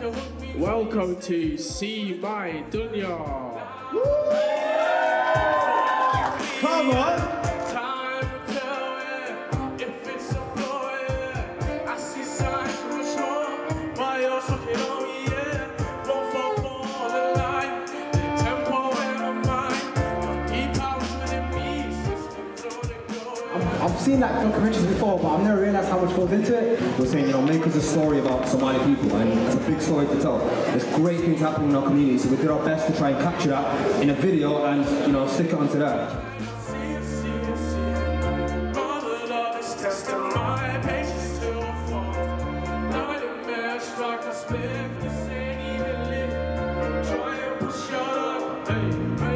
Welcome to See My Dunya. Come on. I've seen like documentaries before, but I've never realised how much goes into it. We're saying, make us a story about Somali people, and it's a big story to tell. There's great things happening in our community, so we did our best to try and capture that in a video and, stick it onto that. Hey.